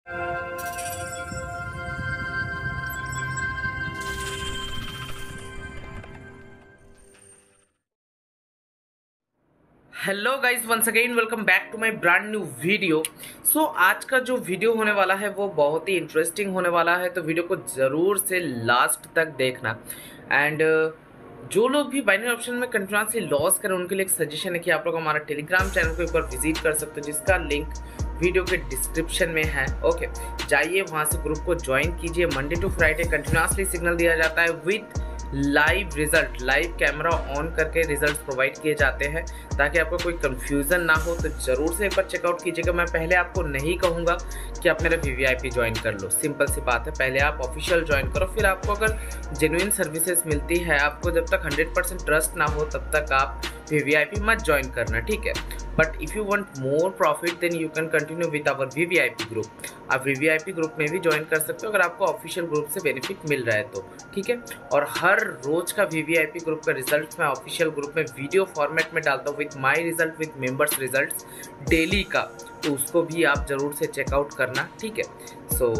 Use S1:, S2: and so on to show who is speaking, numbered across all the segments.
S1: Hello guys, once again welcome back to my brand new video. So आज का जो video होने वाला है वो बहुत ही इंटरेस्टिंग होने वाला है, तो वीडियो को ज़रूर से लास्ट तक देखना। एंड जो लोग भी बाइनरी ऑप्शन में कंटिन्यूसली लॉस करें उनके लिए एक सजेशन है कि आप लोग हमारा टेलीग्राम चैनल को एक बार विजिट कर सकते हो, जिसका लिंक वीडियो के डिस्क्रिप्शन में है। ओके, जाइए वहाँ से ग्रुप को ज्वाइन कीजिए। Monday to Friday continuously signal दिया जाता है with live result, live camera on करके रिजल्ट्स प्रोवाइड किए जाते हैं ताकि आपको कोई कंफ्यूजन ना हो। तो ज़रूर से एक बार चेकआउट कीजिएगा। मैं पहले आपको नहीं कहूँगा कि आप मेरा VVIP ज्वाइन कर लो, सिंपल सी बात है। पहले आप ऑफिशियल ज्वाइन करो, फिर आपको अगर जेन्युइन सर्विसेज मिलती है, आपको जब तक 100% ट्रस्ट ना हो तब तक आप VVIP मत ज्वाइन करना, ठीक है। But if you want more profit then you can continue with our VVIP group. आप VVIP ग्रुप में भी ज्वाइन कर सकते हो अगर आपको ऑफिशियल ग्रुप से बेनिफिट मिल रहा है तो, ठीक है। और हर रोज का VVIP ग्रुप का रिजल्ट मैं ऑफिशियल ग्रुप में वीडियो फॉर्मेट में डालता हूँ with my result, with members results daily का, तो उसको भी आप ज़रूर से चेकआउट करना, ठीक है। सो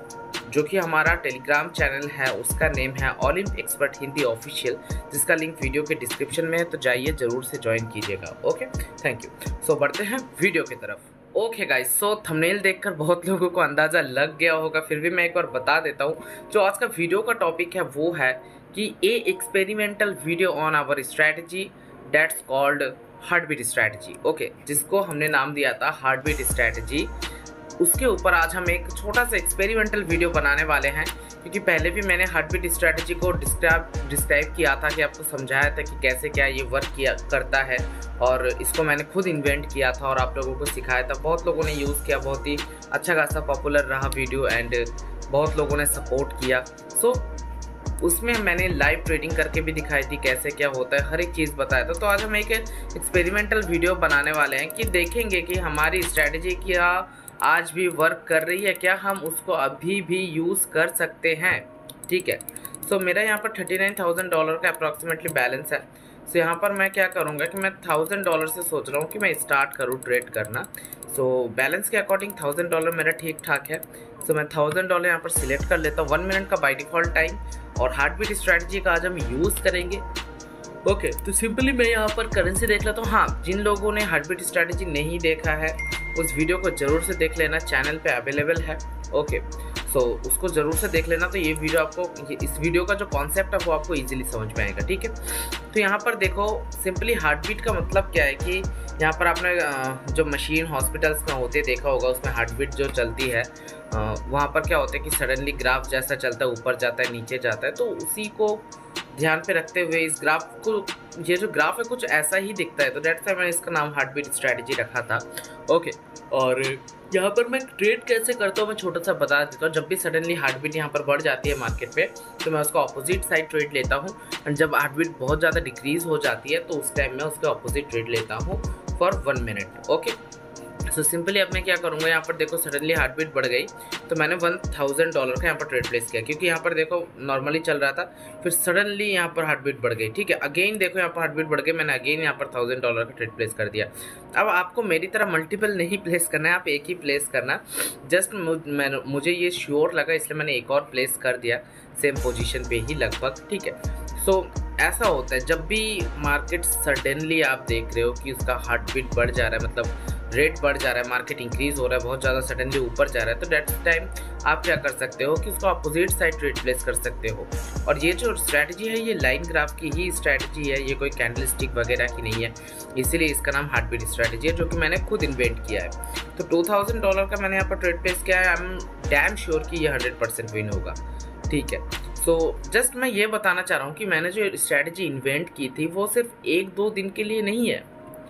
S1: जो कि हमारा टेलीग्राम चैनल है उसका नेम है ओलिम्प एक्सपर्ट हिंदी ऑफिशियल, जिसका लिंक वीडियो के डिस्क्रिप्शन में है, तो जाइए ज़रूर से ज्वाइन कीजिएगा। Okay, thank you. सो बढ़ते हैं वीडियो की तरफ। ओके गाइस, सो थंबनेल देखकर बहुत लोगों को अंदाज़ा लग गया होगा, फिर भी मैं एक बार बता देता हूँ। जो आज का वीडियो का टॉपिक है वो है कि a experimental video on our strategy that's called heartbeat strategy. Okay, जिसको हमने नाम दिया था हार्टबीट स्ट्रैटेजी। उसके ऊपर आज हम एक छोटा सा एक्सपेरिमेंटल वीडियो बनाने वाले हैं, क्योंकि पहले भी मैंने हार्टबीट स्ट्रैटेजी को डिस्क्राइब किया था, कि आपको समझाया था कि कैसे क्या ये वर्क किया करता है, और इसको मैंने खुद इन्वेंट किया था और आप लोगों को सिखाया था। बहुत लोगों ने यूज़ किया, बहुत ही अच्छा खासा पॉपुलर रहा वीडियो एंड बहुत लोगों ने सपोर्ट किया। सो उसमें मैंने लाइव ट्रेडिंग करके भी दिखाई थी कैसे क्या होता है, हर एक चीज़ बताया था। तो आज हम एक एक्सपेरिमेंटल वीडियो बनाने वाले हैं कि देखेंगे कि हमारी स्ट्रैटेजी क्या आज भी वर्क कर रही है, क्या हम उसको अभी भी यूज़ कर सकते हैं, ठीक है। सो मेरा यहाँ पर $39,000 का अप्रॉक्सीमेटली बैलेंस है। सो यहाँ पर मैं क्या करूँगा कि मैं $1,000 से सोच रहा हूँ कि मैं स्टार्ट करूँ ट्रेड करना। सो बैलेंस के अकॉर्डिंग $1,000 मेरा ठीक ठाक है। सो मैं $1,000 यहाँ पर सिलेक्ट कर लेता हूँ। 1 मिनट का बाय डिफ़ॉल्ट टाइम, और हार्टबीट स्ट्रैटेजी का आज हम यूज़ करेंगे। ओके, तो सिंपली मैं यहाँ पर करेंसी देख लेता हूँ। हाँ, जिन लोगों ने हार्टबीट स्ट्रैटेजी नहीं देखा है उस वीडियो को ज़रूर से देख लेना, चैनल पे अवेलेबल है। ओके, सो उसको ज़रूर से देख लेना, तो ये वीडियो आपको, इस वीडियो का जो कॉन्सेप्ट है वो आपको इजीली समझ में आएगा, ठीक है। तो यहाँ पर देखो, सिंपली हार्टबीट का मतलब क्या है कि यहाँ पर आपने जो मशीन हॉस्पिटल्स में होते देखा होगा, उसमें हार्टबीट जो चलती है वहाँ पर क्या होता है कि सडनली ग्राफ जैसा चलता है, ऊपर जाता है नीचे जाता है, तो उसी को ध्यान पे रखते हुए इस ग्राफ को, ये जो ग्राफ है कुछ ऐसा ही दिखता है, तो डेट्स व्हाई मैंने इसका नाम हार्टबीट स्ट्रैटेजी रखा था। ओके, और यहाँ पर मैं ट्रेड कैसे करता हूँ मैं छोटा सा बता देता हूँ। जब भी सडनली हार्टबीट यहाँ पर बढ़ जाती है मार्केट पे, तो मैं उसका ऑपोजिट साइड ट्रेड लेता हूँ, और जब हार्टबीट बहुत ज़्यादा डिक्रीज़ हो जाती है तो उस टाइम मैं उसके ऑपोजिट ट्रेड लेता हूँ for 1 minute. Okay, so simply अब मैं क्या करूँगा, यहाँ पर देखो सडनली हार्टबीट बढ़ गई, तो मैंने $1,000 का यहाँ पर ट्रेड प्लेस किया, क्योंकि यहाँ पर देखो नॉर्मली चल रहा था, फिर सडनली यहाँ पर हार्टबीट बढ़ गई, ठीक है। अगेन देखो यहाँ पर हार्टबीट बढ़ गई, मैंने अगेन यहाँ पर $1,000 का ट्रेड प्लेस कर दिया। अब आपको मेरी तरह मल्टीपल नहीं प्लेस करना है, आप एक ही प्लेस करना। जस्ट मुझे ये श्योर लगा इसलिए मैंने एक और प्लेस कर दिया सेम पोजीशन पे ही लगभग, ठीक है। सो ऐसा होता है जब भी मार्केट सडनली आप देख रहे हो कि उसका हार्टबीट बढ़ जा रहा है, मतलब रेट बढ़ जा रहा है, मार्केट इंक्रीज हो रहा है, बहुत ज़्यादा सडनली ऊपर जा रहा है, तो डेट टाइम आप क्या कर सकते हो कि उसको अपोजिट साइड ट्रेड प्लेस कर सकते हो। और ये जो स्ट्रैटेजी है ये लाइन ग्राफ की ही स्ट्रैटेजी है, ये कोई कैंडल स्टिक वगैरह की नहीं है, इसीलिए इसका नाम हार्टबीट स्ट्रैटेजी है, जो कि मैंने खुद इन्वेंट किया है। तो $2,000 का मैंने यहाँ पर ट्रेड प्लेस किया है। आई एम डैम श्योर कि ये 100% विन होगा, ठीक है। सो जस्ट मैं ये बताना चाह रहा हूँ कि मैंने जो स्ट्रैटेजी इन्वेंट की थी वो सिर्फ 1-2 दिन के लिए नहीं है,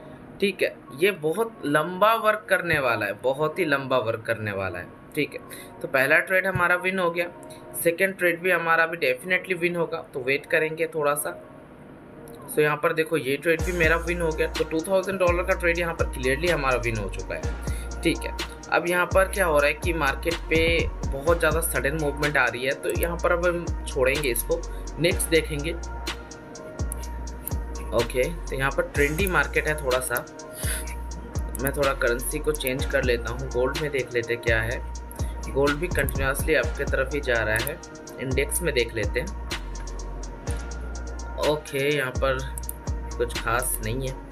S1: ठीक है। ये बहुत लंबा वर्क करने वाला है, बहुत ही लंबा वर्क करने वाला है, ठीक है। तो पहला ट्रेड हमारा विन हो गया, सेकंड ट्रेड भी हमारा भी डेफिनेटली विन होगा, तो वेट करेंगे थोड़ा सा। सो यहाँ पर देखो ये ट्रेड भी मेरा विन हो गया, तो $2,000 का ट्रेड यहाँ पर क्लियरली हमारा विन हो चुका है, ठीक है। अब यहाँ पर क्या हो रहा है कि मार्केट पे बहुत ज़्यादा सडन मूवमेंट आ रही है, तो यहाँ पर अब हम छोड़ेंगे इसको, नेक्स्ट देखेंगे। ओके, तो यहाँ पर ट्रेंडी मार्केट है थोड़ा सा। मैं थोड़ा करेंसी को चेंज कर लेता हूँ, गोल्ड में देख लेते क्या है। गोल्ड भी कंटिन्यूसली आपके तरफ ही जा रहा है। इंडेक्स में देख लेते हैं। ओके, यहाँ पर कुछ खास नहीं है।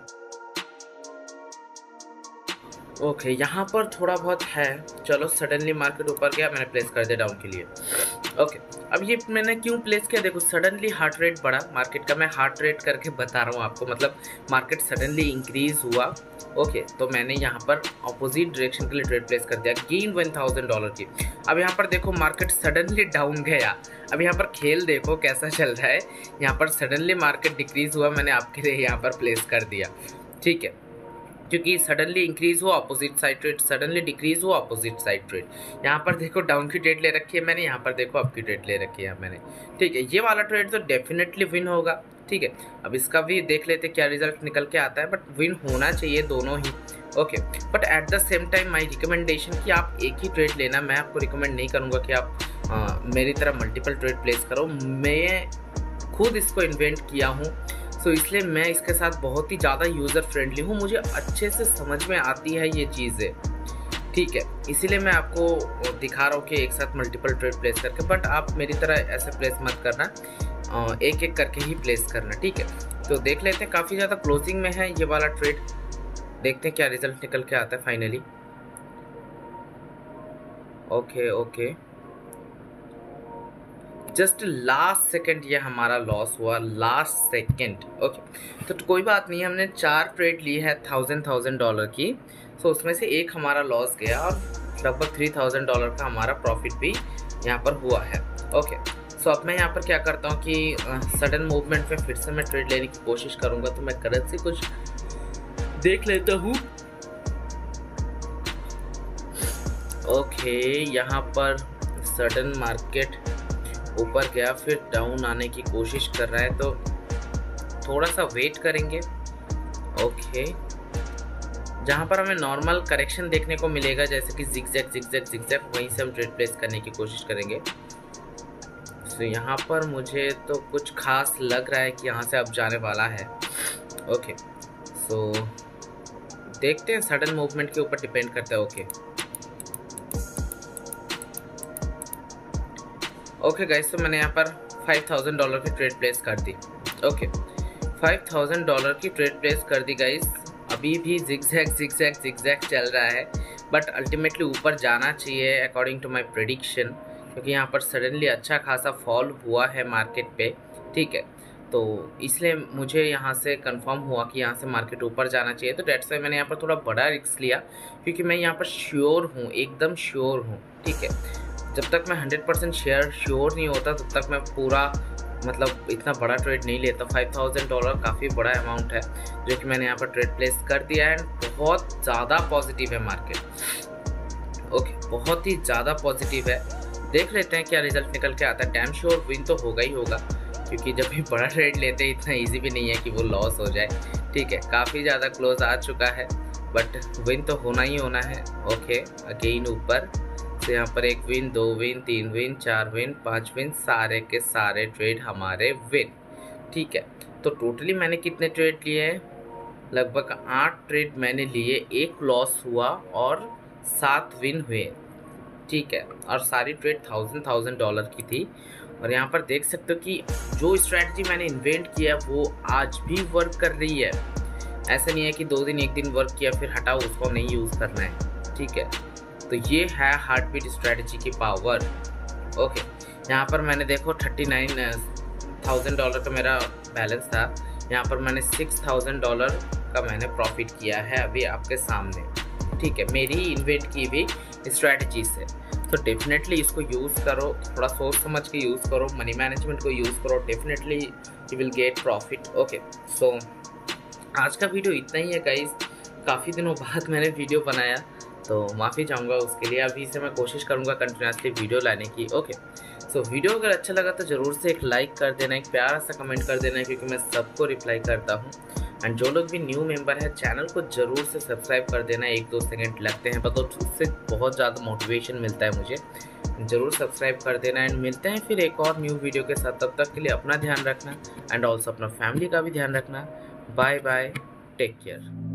S1: ओके, यहाँ पर थोड़ा बहुत है। चलो, सडनली मार्केट ऊपर गया, मैंने प्लेस कर दिया डाउन के लिए। ओके, अब ये मैंने क्यों प्लेस किया, देखो सडनली हार्ट रेट बढ़ा मार्केट का। मैं हार्ट रेट करके बता रहा हूँ आपको, मतलब मार्केट सडनली इंक्रीज हुआ। ओके, तो मैंने यहाँ पर अपोजिट डायरेक्शन के लिए ट्रेड प्लेस कर दिया, गेन $1000 की। अब यहाँ पर देखो मार्केट सडनली डाउन गया। अब यहाँ पर खेल देखो कैसा चल रहा है। यहाँ पर सडनली मार्केट डिक्रीज हुआ, मैंने आपके लिए यहाँ पर प्लेस कर दिया, ठीक है, क्योंकि सडनली इंक्रीज हो opposite side trade, suddenly decrease हो अपोजिट साइड ट्रेड। यहाँ पर देखो डाउन की ट्रेड ले रखी है मैंने, यहाँ पर देखो अप की ट्रेड ले रखी है मैंने, ठीक है। ये वाला ट्रेड तो डेफिनेटली विन होगा, ठीक है। अब इसका भी देख लेते क्या रिजल्ट निकल के आता है, बट विन होना चाहिए दोनों ही। Okay, but at the same time my recommendation कि आप एक ही ट्रेड लेना। मैं आपको रिकमेंड नहीं करूँगा कि आप मेरी तरह मल्टीपल ट्रेड प्लेस करो। मैं खुद इसको इन्वेंट किया हूँ, सो इसलिए मैं इसके साथ बहुत ही ज़्यादा यूज़र फ्रेंडली हूँ, मुझे अच्छे से समझ में आती है ये चीज़ें, ठीक है। इसीलिए मैं आपको दिखा रहा हूँ कि एक साथ मल्टीपल ट्रेड प्लेस करके, बट आप मेरी तरह ऐसे प्लेस मत करना, एक एक करके ही प्लेस करना, ठीक है। तो देख लेते हैं, काफ़ी ज़्यादा क्लोजिंग में है ये वाला ट्रेड, देखते हैं क्या रिजल्ट निकल के आता है finally. Okay okay, just last second ये हमारा लॉस हुआ, लास्ट सेकंड। ओके, तो कोई बात नहीं, हमने 4 ट्रेड ली है $1000 की, सो उसमें से एक हमारा लॉस गया और लगभग $3000 का हमारा प्रॉफिट भी यहाँ पर हुआ है। ओके, सो अब मैं यहाँ पर क्या करता हूँ कि सडन मूवमेंट में फिर से मैं ट्रेड लेने की कोशिश करूँगा, तो मैं करेंसी कुछ देख लेता हूँ। ओके, यहाँ पर सडन मार्केट ऊपर गया फिर डाउन आने की कोशिश कर रहा है, तो थोड़ा सा वेट करेंगे। ओके, जहाँ पर हमें नॉर्मल करेक्शन देखने को मिलेगा, जैसे कि जिगजैग जिगजैग जिगजैग, वहीं से हम ट्रेड प्लेस करने की कोशिश करेंगे। तो यहाँ पर मुझे तो कुछ खास लग रहा है कि यहाँ से अब जाने वाला है। ओके, सो देखते हैं, सडन मूवमेंट के ऊपर डिपेंड करता है। ओके गाइस, तो मैंने यहाँ पर $5000 की ट्रेड प्लेस कर दी। ओके, $5000 की ट्रेड प्लेस कर दी गाइस। अभी भी जिगजैग जिगजैग जिगजैग चल रहा है, बट अल्टीमेटली ऊपर जाना चाहिए अकॉर्डिंग टू माय प्रेडिक्शन, क्योंकि यहाँ पर सडनली अच्छा खासा फॉल हुआ है मार्केट पे, ठीक है। तो इसलिए मुझे यहाँ से कंफर्म हुआ कि यहाँ से मार्केट ऊपर जाना चाहिए, तो डेट्स वाई मैंने यहाँ पर थोड़ा बड़ा रिस्क लिया, क्योंकि मैं यहाँ पर श्योर हूँ, एकदम श्योर हूँ, ठीक है। जब तक मैं 100% श्योर नहीं होता तब तक मैं पूरा मतलब इतना बड़ा ट्रेड नहीं लेता। $5000 काफ़ी बड़ा अमाउंट है जो कि मैंने यहाँ पर ट्रेड प्लेस कर दिया है, बहुत ज़्यादा पॉजिटिव है मार्केट। ओके, बहुत ही ज़्यादा पॉजिटिव है। देख लेते हैं क्या रिजल्ट निकल के आता है। डैम श्योर विन तो होगा ही होगा, क्योंकि जब भी बड़ा ट्रेड लेते हैं इतना ईजी भी नहीं है कि वो लॉस हो जाए, ठीक है। काफ़ी ज़्यादा क्लोज आ चुका है, बट विन तो होना ही होना है। ओके, अगेन ऊपर तो यहाँ पर 1 win, 2 win, 3 win, 4 win, 5 win, सारे के सारे ट्रेड हमारे विन, ठीक है। तो टोटली मैंने कितने ट्रेड लिए हैं, लगभग 8 ट्रेड मैंने लिए, 1 लॉस हुआ और 7 विन हुए, ठीक है। और सारी ट्रेड $1000 की थी। और यहाँ पर देख सकते हो कि जो स्ट्रैटेजी मैंने इन्वेंट किया वो आज भी वर्क कर रही है। ऐसा नहीं है कि 2 दिन 1 दिन वर्क किया फिर हटाओ, उसको नहीं यूज़ करना है, ठीक है। तो ये है हार्ट बीट स्ट्रैटेजी की पावर। ओके, यहाँ पर मैंने देखो $39,000 का मेरा बैलेंस था, यहाँ पर मैंने $6,000 का मैंने प्रॉफिट किया है अभी आपके सामने, ठीक है, मेरी इन्वेंट की हुई स्ट्रैटेजी से। तो डेफिनेटली इसको यूज़ करो, थोड़ा सोच समझ के यूज़ करो, मनी मैनेजमेंट को यूज़ करो, definitely you will get profit. Okay, so आज का वीडियो इतना ही है गाइस। काफ़ी दिनों बाद मैंने वीडियो बनाया, तो माफ़ी चाहूँगा उसके लिए। अभी से मैं कोशिश करूँगा कंटिन्यूसली वीडियो लाने की। ओके, सो वीडियो अगर अच्छा लगा तो ज़रूर से एक लाइक कर देना, एक प्यारा सा कमेंट कर देना, क्योंकि मैं सबको रिप्लाई करता हूँ। एंड जो लोग भी न्यू मेंबर है चैनल को ज़रूर से सब्सक्राइब कर देना। 1-2 सेकंड लगते हैं पर तो उससे बहुत ज़्यादा मोटिवेशन मिलता है मुझे। ज़रूर सब्सक्राइब कर देना एंड मिलते हैं फिर एक और न्यू वीडियो के साथ। तब तक के लिए अपना ध्यान रखना एंड ऑल्सो अपना फैमिली का भी ध्यान रखना। Bye bye, take care.